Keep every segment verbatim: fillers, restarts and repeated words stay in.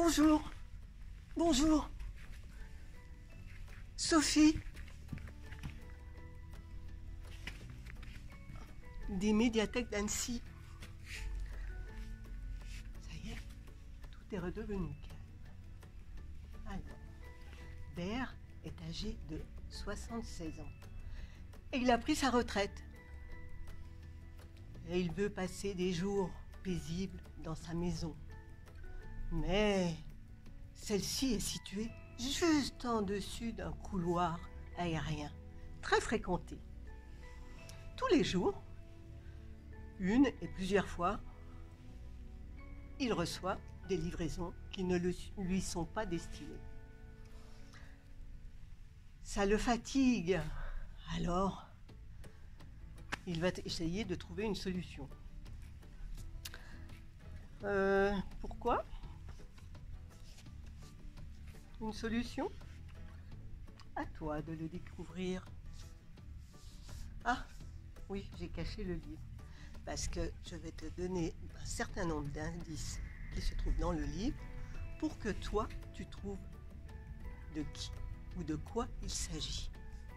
Bonjour. Bonjour. Sophie. Des médiathèques d'Annecy. Ça y est, tout est redevenu calme. Alors, Bert est âgé de soixante-seize ans et il a pris sa retraite. Et il veut passer des jours paisibles dans sa maison. Mais celle-ci est située juste en dessus d'un couloir aérien très fréquenté. Tous les jours, une et plusieurs fois, il reçoit des livraisons qui ne lui sont pas destinées. Ça le fatigue, alors il va essayer de trouver une solution. Euh, pourquoi ? Une solution ? À toi de le découvrir. Ah, oui, j'ai caché le livre. Parce que je vais te donner un certain nombre d'indices qui se trouvent dans le livre pour que toi, tu trouves de qui ou de quoi il s'agit.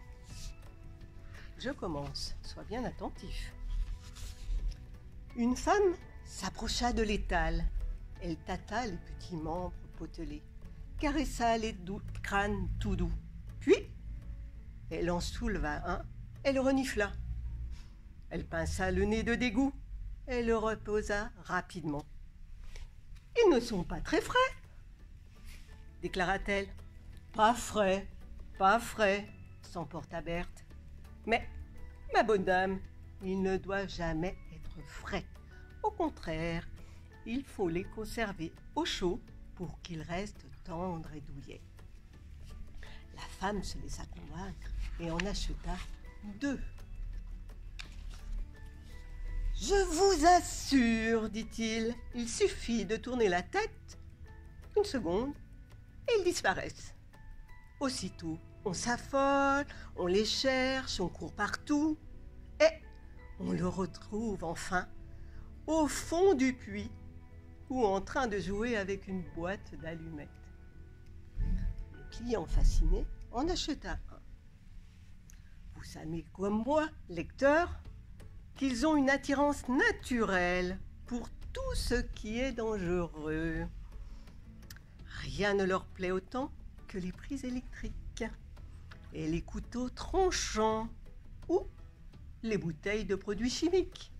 Je commence, sois bien attentif. Une femme s'approcha de l'étal. Elle tâta les petits membres potelés, caressa les doux crânes tout doux. Puis, elle en souleva un et le renifla. Elle pinça le nez de dégoût et le reposa rapidement. « Ils ne sont pas très frais, » déclara-t-elle. « Pas frais, pas frais, » s'emporta Berthe. « Mais, ma bonne dame, ils ne doivent jamais être frais. Au contraire, il faut les conserver au chaud pour qu'ils restent tendres et douillets. » La femme se laissa convaincre et en acheta deux. « Je vous assure, dit-il, il suffit de tourner la tête une seconde et ils disparaissent. Aussitôt, on s'affole, on les cherche, on court partout et on le retrouve enfin au fond du puits ou en train de jouer avec une boîte d'allumettes. » Le client fasciné en acheta un. Vous savez comme moi, lecteur, qu'ils ont une attirance naturelle pour tout ce qui est dangereux. Rien ne leur plaît autant que les prises électriques et les couteaux tranchants ou les bouteilles de produits chimiques.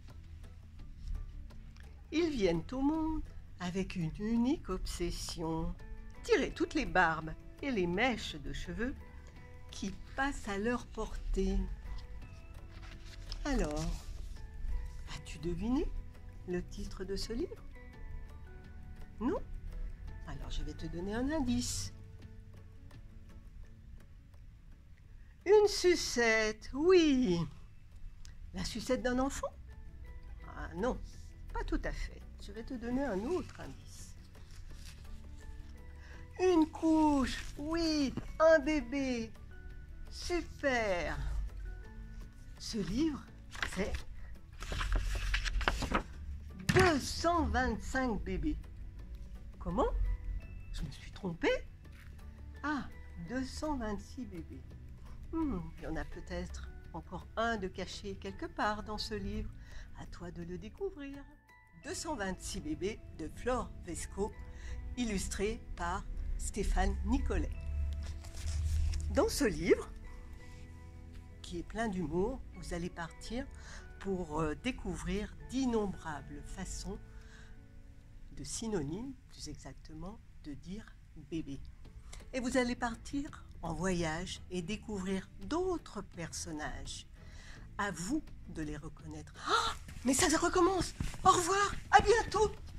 Ils viennent au monde avec une unique obsession, tirer toutes les barbes et les mèches de cheveux qui passent à leur portée. Alors, as-tu deviné le titre de ce livre? Non? Alors je vais te donner un indice. Une sucette, oui. La sucette d'un enfant? Ah non, pas tout à fait. Je vais te donner un autre indice. Une couche, oui, un bébé. Super. Ce livre, c'est deux cent vingt-cinq bébés. Comment? Je me suis trompée? Ah, deux cent vingt-six bébés. Hmm, il y en a peut-être encore un de caché quelque part dans ce livre. À toi de le découvrir. deux cent vingt-six bébés de Flore Vesco, illustré par Stéphane Nicolet. Dans ce livre, qui est plein d'humour, vous allez partir pour euh, découvrir d'innombrables façons de synonymes, plus exactement, de dire bébé. Et vous allez partir en voyage et découvrir d'autres personnages. À vous de les reconnaître. Ah, mais ça recommence. Au revoir, à bientôt.